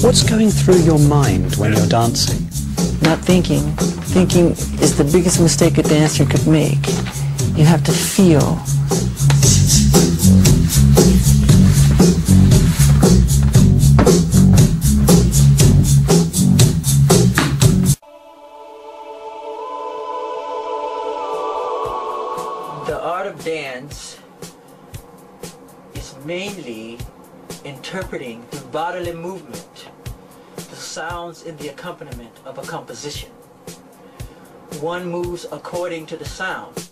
What's going through your mind when you're dancing? Not thinking. Thinking is the biggest mistake a dancer could make. You have to feel. The art of dance is mainly interpreting through bodily movement the sounds in the accompaniment of a composition. One moves according to the sound.